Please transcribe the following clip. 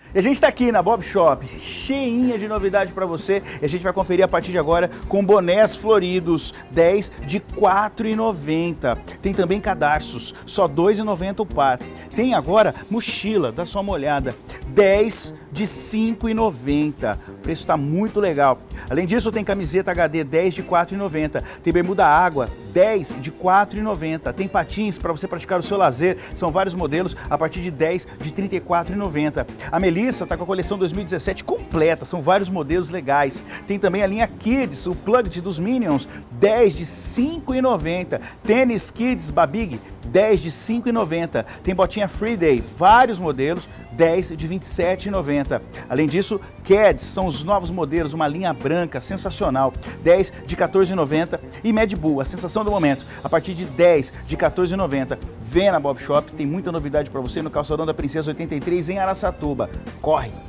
E a gente está aqui na Bob Shop, cheinha de novidade para você. E a gente vai conferir a partir de agora com bonés floridos, 10 de R$ 4,90. Tem também cadarços, só R$ 2,90 o par. Tem agora mochila, dá só uma olhada, 10 de R$ 5,90. O preço está muito legal. Além disso, tem camiseta HD 10 de R$ 4,90. Tem bermuda água 10 de R$ 4,90. Tem patins para você praticar o seu lazer. São vários modelos a partir de 10 de R$ 34,90. A Melissa está com a coleção 2017 completa. São vários modelos legais. Tem também a linha Kids, o Plugged dos Minions, 10 de R$ 5,90. Tênis Kids Babig, 10 de R$ 5,90. Tem botinha Free Day, vários modelos, 10 de R$ 27,90. Além disso, Keds são os novos modelos, uma linha branca sensacional, 10 de R$ 14,90. E Mad Bull, a sensação do momento, a partir de 10 de R$ 14,90. Vem na Bob Shop, tem muita novidade para você no Calçadão da Princesa 83 em Araçatuba. Corre!